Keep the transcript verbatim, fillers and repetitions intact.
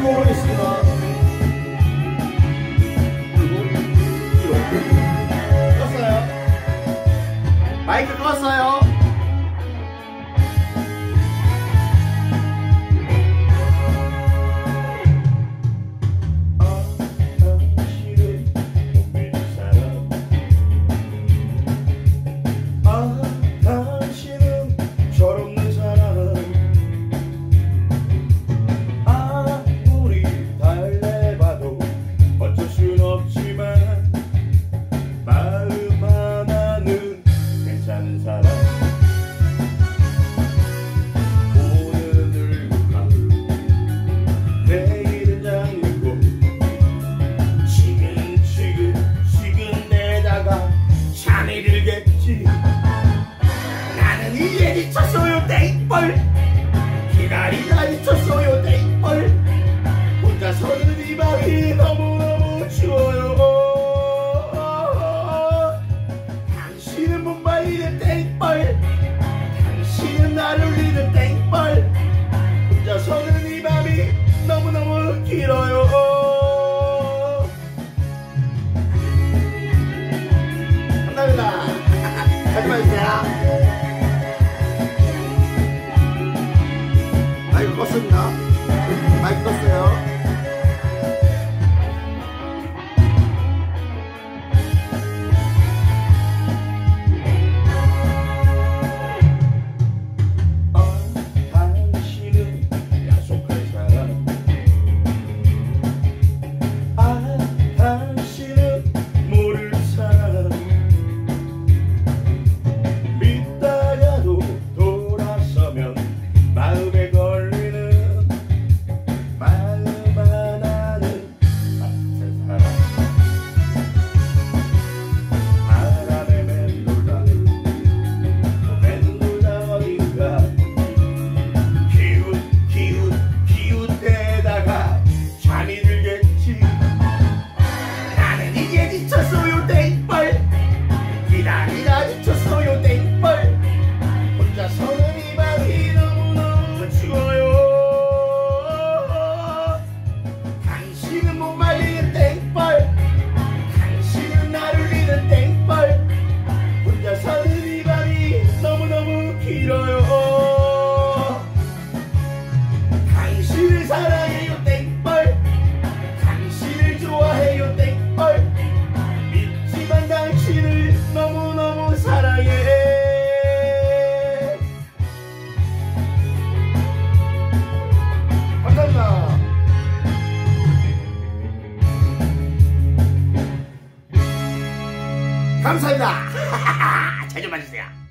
모르겠습니다. 그리고 이렇게 껐어요. 마이크 껐어요. 나는 이제 미쳤어요 땡벌 기다리다 미쳤어요 땡벌 혼자서는 이 밤이 너무너무 추워요. 당신은 못 말리는 땡벌 당신은 나를 울리는 땡벌 혼자서는 이 밤이 너무너무 길어요. 감사합니다. 하지마 주세요. 마이크 껐습니다. 마이크 껐어요. 마음에 걸리는 마음 하나는 같은 사람 바람에 맴돌다 맴돌다 어딘가 기웃 기웃 기웃대다가 잠이 들겠지. 나는 이제 지쳤어요 땡벌 기다리다 지쳤어요 땡벌 혼자서는 이 밤이 너무너무 추워요. 당신은 못 말리는 땡벌 당신은 나를 울리는 땡벌 혼자서는 이 밤이 너무너무 길어요. 당신을 사랑해요 땡벌 당신을 좋아해요 땡벌 믿지만 당신을 너무너무 사랑해. 감사합니다. 감사합니다. 잘 좀 봐주세요.